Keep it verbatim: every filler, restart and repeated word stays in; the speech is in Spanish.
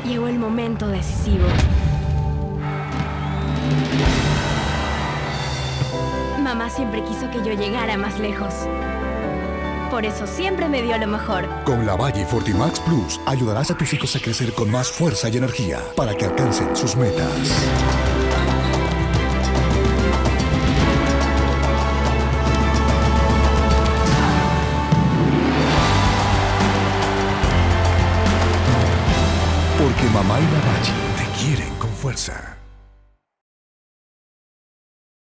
Llegó el momento decisivo. Mamá siempre quiso que yo llegara más lejos. Por eso siempre me dio lo mejor. Con la Valle Fortimax Plus ayudarás a tus hijos a crecer con más fuerza y energía para que alcancen sus metas. Porque mamá y la Valle te quieren con fuerza.